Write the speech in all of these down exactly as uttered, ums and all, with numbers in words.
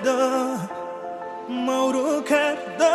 Cardo, Mauro Cardo.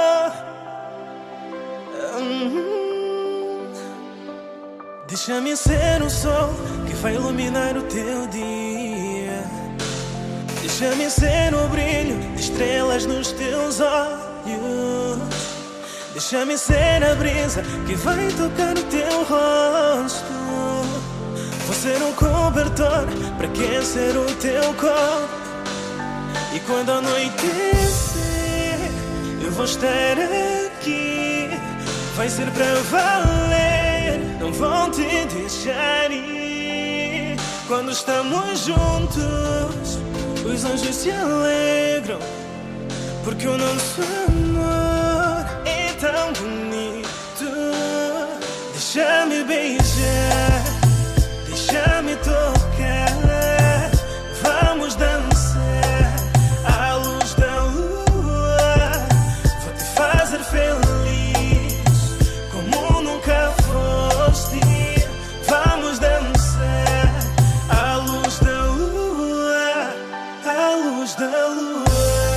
Hum. Deixa-me ser o sol que vai iluminar o teu dia. Deixa-me ser o brilho de estrelas nos teus olhos. Deixa-me ser a brisa que vai tocar o teu rosto. Vou ser um cobertor para aquecer o teu corpo. E quando anoitecer, eu vou estar aqui. Vai ser para valer, não vou te deixar ir. Quando estamos juntos, os anjos se alegram, porque o nosso amor é tão bonito. Deixa-me beijar, deixa-me tocar, vamos dançar à luz da lua. Vou te fazer feliz como nunca foste. Vamos dançar à luz da lua, à luz da lua.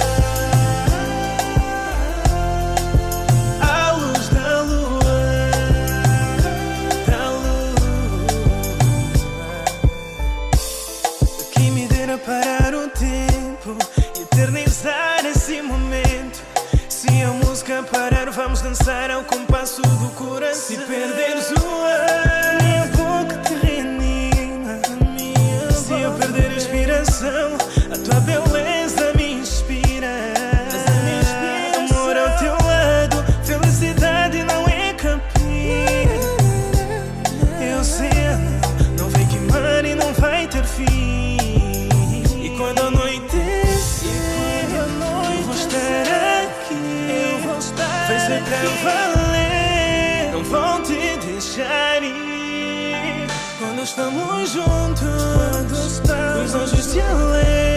Parar o tempo, eternizar esse momento. Se a música parar, vamos dançar ao compasso do coração. Se perderes o ar, minha boca te reanima. Se eu perder a inspiração, a tua beleza me inspira. Amor ao teu lado, felicidade não é capim. Eu sei, não vai queimar e não vai ter fim. Quando anoitecer, eu vou estar aqui. Eu vou estar vai ser pra valer, não vou te deixar ir. Quando estamos juntos, quando estamos, os anjos se alegram.